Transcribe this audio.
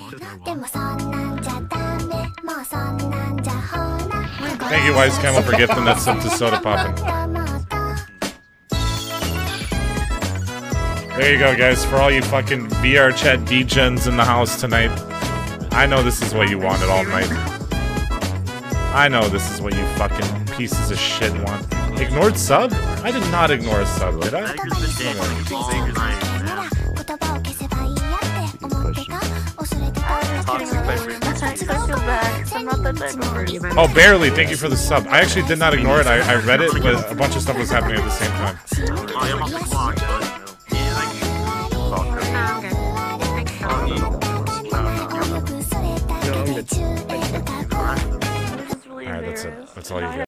Thank you, Wise Camel, for gifting that sub to Soda Poppin'. There you go, guys. For all you fucking VR chat degens in the house tonight, I know this is what you wanted all night. I know this is what you fucking pieces of shit want. Ignored sub? I did not ignore a sub, did I? Oh, barely. Thank you for the sub. I actually did not ignore it. I read it, but a bunch of stuff was happening at the same time. Alright, that's it. That's all you get.